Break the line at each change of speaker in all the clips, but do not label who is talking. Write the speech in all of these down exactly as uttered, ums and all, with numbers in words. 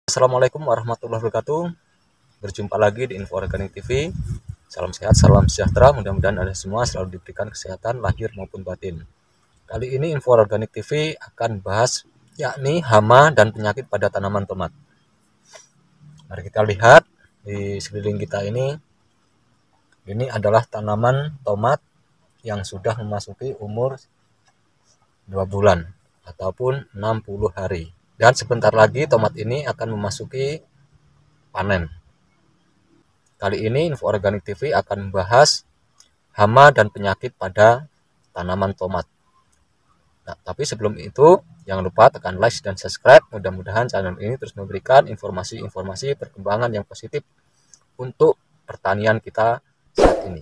Assalamualaikum warahmatullahi wabarakatuh. Berjumpa lagi di Info Organik T V. Salam sehat, salam sejahtera. Mudah-mudahan Anda semua selalu diberikan kesehatan lahir maupun batin. Kali ini Info Organik T V akan bahas yakni hama dan penyakit pada tanaman tomat. Mari kita lihat di sekeliling kita ini. Ini adalah tanaman tomat yang sudah memasuki umur dua bulan ataupun enam puluh hari. Dan sebentar lagi tomat ini akan memasuki panen. Kali ini Info Organik T V akan membahas hama dan penyakit pada tanaman tomat. Nah, tapi sebelum itu jangan lupa tekan like dan subscribe. Mudah-mudahan channel ini terus memberikan informasi-informasi perkembangan yang positif untuk pertanian kita saat ini.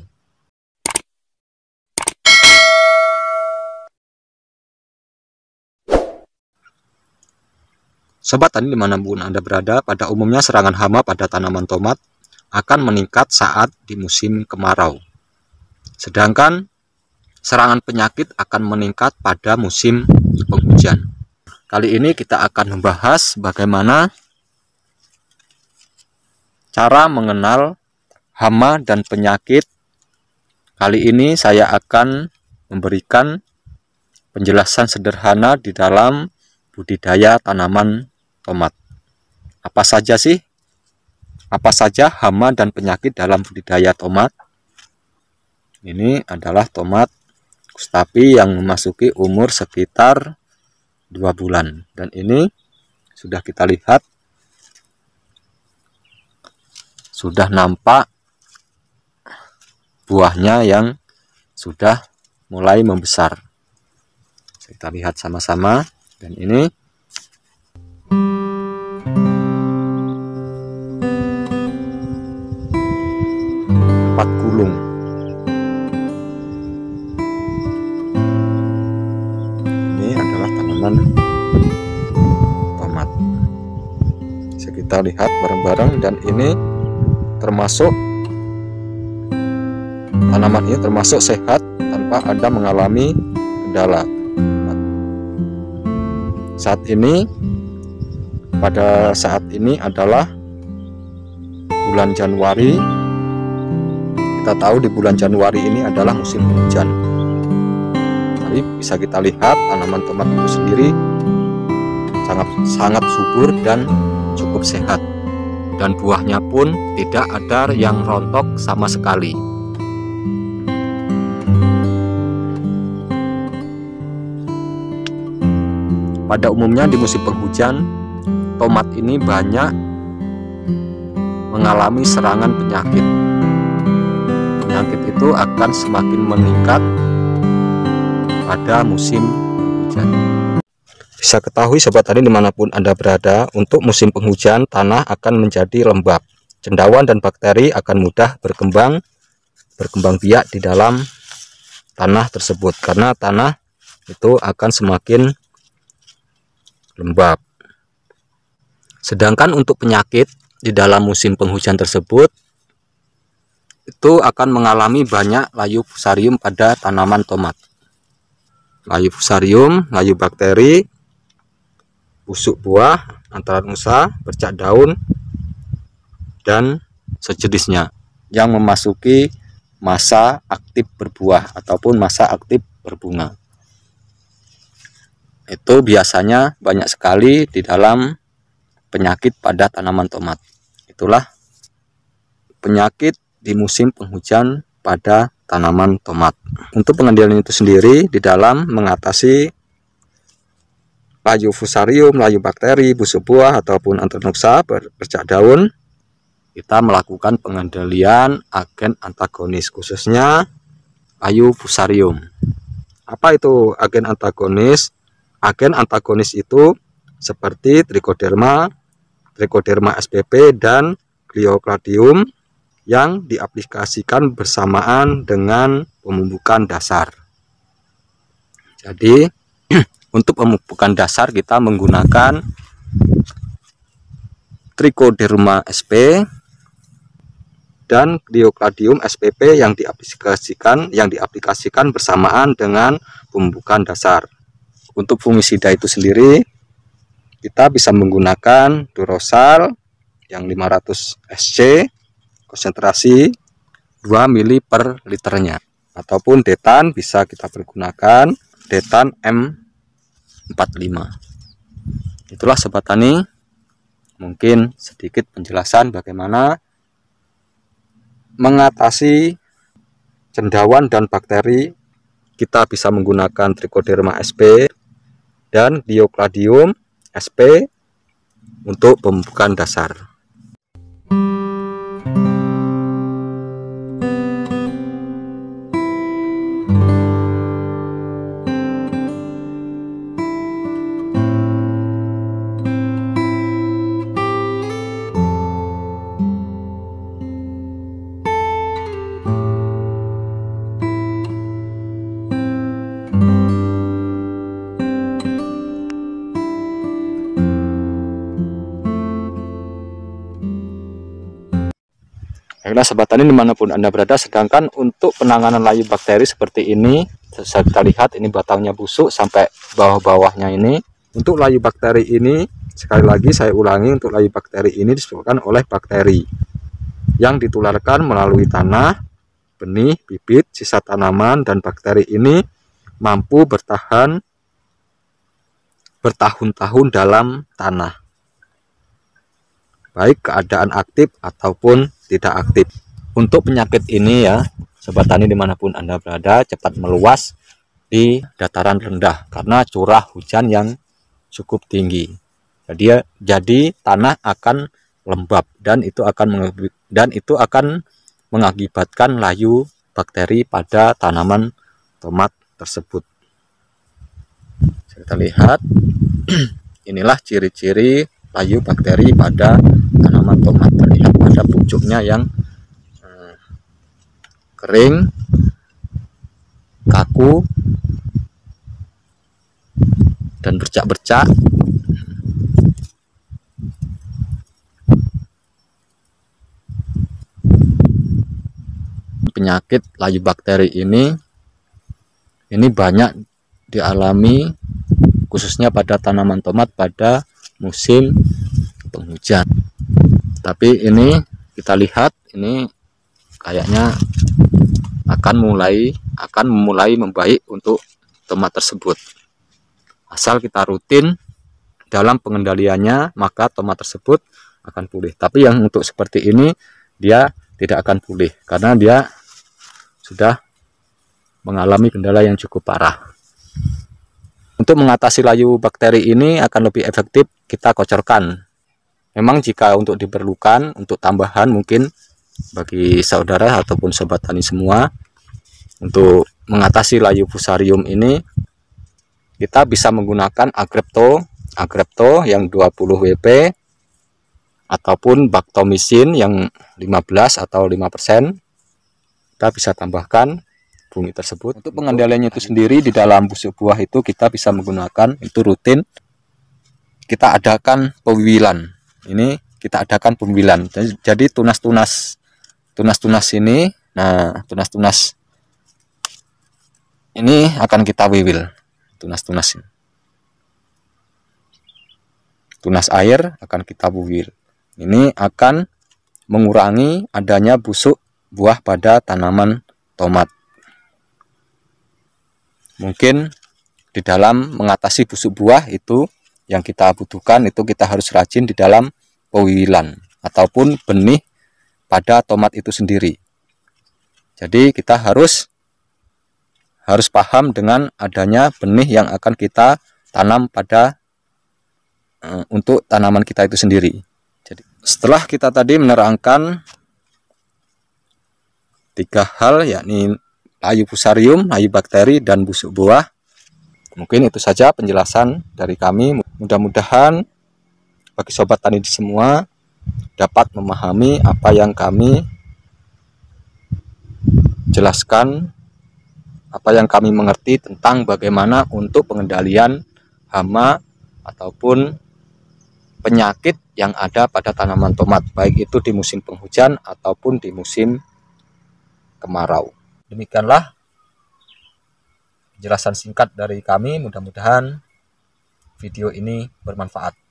Sobat tani dimanapun Anda berada, pada umumnya serangan hama pada tanaman tomat akan meningkat saat di musim kemarau. Sedangkan serangan penyakit akan meningkat pada musim penghujan. Kali ini kita akan membahas bagaimana cara mengenal hama dan penyakit. Kali ini saya akan memberikan penjelasan sederhana di dalam budidaya tanaman tomat. Apa saja sih? Apa saja hama dan penyakit dalam budidaya tomat? Ini adalah tomat Gustapi yang memasuki umur sekitar dua bulan. Dan ini sudah kita lihat, sudah nampak buahnya yang sudah mulai membesar. Kita lihat sama-sama. Dan ini empat gulung. Ini adalah tanaman tomat. Bisa kita lihat bareng-bareng, dan ini termasuk tanaman ini termasuk sehat tanpa ada mengalami kendala. Saat ini, pada saat ini adalah bulan Januari. Kita tahu di bulan Januari ini adalah musim hujan. Tapi bisa kita lihat tanaman tomat itu sendiri sangat sangat subur dan cukup sehat. Dan buahnya pun tidak ada yang rontok sama sekali. Pada umumnya di musim penghujan, tomat ini banyak mengalami serangan penyakit. Penyakit itu akan semakin meningkat pada musim penghujan. Bisa ketahui sobat tani dimanapun Anda berada, untuk musim penghujan tanah akan menjadi lembab. Cendawan dan bakteri akan mudah berkembang, berkembang biak di dalam tanah tersebut, karena tanah itu akan semakin lembab. Sedangkan untuk penyakit di dalam musim penghujan tersebut itu akan mengalami banyak layu fusarium pada tanaman tomat. Layu fusarium, layu bakteri, busuk buah, antaranusa, bercak daun, dan sejenisnya yang memasuki masa aktif berbuah ataupun masa aktif berbunga. Itu biasanya banyak sekali di dalam penyakit pada tanaman tomat. Itulah penyakit di musim penghujan pada tanaman tomat. Untuk pengendalian itu sendiri, di dalam mengatasi layu fusarium, layu bakteri, busuk buah ataupun antaranusa, bercak daun, kita melakukan pengendalian agen antagonis, khususnya layu fusarium. Apa itu agen antagonis? Agen antagonis itu seperti trichoderma, trichoderma S P P, dan gliocladium yang diaplikasikan bersamaan dengan pemupukan dasar. Jadi untuk pemupukan dasar kita menggunakan trichoderma S P dan gliocladium S P P yang diaplikasikan yang diaplikasikan bersamaan dengan pemupukan dasar. Untuk fungisida itu sendiri kita bisa menggunakan Durosal yang lima ratus S C konsentrasi dua mili per liternya, ataupun Detan bisa kita pergunakan Detan M empat puluh lima. Itulah Sobat Tani, mungkin sedikit penjelasan bagaimana mengatasi cendawan dan bakteri. Kita bisa menggunakan Trichoderma sp dan Diocladium sp untuk pemupukan dasar. Baiklah Sobat Tani dimanapun Anda berada, sedangkan untuk penanganan layu bakteri seperti ini, bisa kita lihat ini batangnya busuk sampai bawah-bawahnya ini. Untuk layu bakteri ini, sekali lagi saya ulangi, untuk layu bakteri ini disebabkan oleh bakteri yang ditularkan melalui tanah, benih, bibit, sisa tanaman, dan bakteri ini mampu bertahan bertahun-tahun dalam tanah, baik keadaan aktif ataupun tidak aktif. Untuk penyakit ini ya Sobat Tani dimanapun Anda berada, cepat meluas di dataran rendah karena curah hujan yang cukup tinggi. Jadi jadi tanah akan lembab dan itu akan dan itu akan mengakibatkan layu bakteri pada tanaman tomat tersebut. Kita lihat inilah ciri-ciri layu bakteri pada tanaman tomat. Terlihat pada pucuknya yang eh, kering, kaku, dan bercak-bercak. Penyakit layu bakteri ini ini banyak dialami khususnya pada tanaman tomat pada musim penghujan. Tapi ini kita lihat ini kayaknya akan mulai akan mulai membaik untuk tomat tersebut. Asal kita rutin dalam pengendaliannya, maka tomat tersebut akan pulih. Tapi yang untuk seperti ini dia tidak akan pulih karena dia sudah mengalami kendala yang cukup parah. Untuk mengatasi layu bakteri ini akan lebih efektif kita kocorkan. Memang jika untuk diperlukan untuk tambahan mungkin bagi saudara ataupun Sobat Tani semua, untuk mengatasi layu fusarium ini kita bisa menggunakan Agrepto, Agrepto yang dua puluh W P ataupun Bactomycin yang lima belas atau lima persen. Kita bisa tambahkan bumi tersebut. Untuk pengendaliannya itu sendiri di dalam busuk buah itu kita bisa menggunakan itu rutin. Kita adakan pewiwilan. Ini kita adakan pembilan. Jadi tunas-tunas tunas-tunas ini, nah tunas-tunas ini akan kita wiwil. Tunas-tunas ini. Tunas air akan kita wiwil. Ini akan mengurangi adanya busuk buah pada tanaman tomat. Mungkin di dalam mengatasi busuk buah itu yang kita butuhkan itu kita harus rajin di dalam pewiwilan ataupun benih pada tomat itu sendiri. Jadi kita harus harus paham dengan adanya benih yang akan kita tanam pada uh, untuk tanaman kita itu sendiri. Jadi setelah kita tadi menerangkan tiga hal, yakni layu fusarium, layu bakteri, dan busuk buah, mungkin itu saja penjelasan dari kami. Mudah-mudahan bagi Sobat Tani semua dapat memahami apa yang kami jelaskan, apa yang kami mengerti tentang bagaimana untuk pengendalian hama ataupun penyakit yang ada pada tanaman tomat, baik itu di musim penghujan ataupun di musim kemarau. Demikianlah penjelasan singkat dari kami, mudah-mudahan video ini bermanfaat.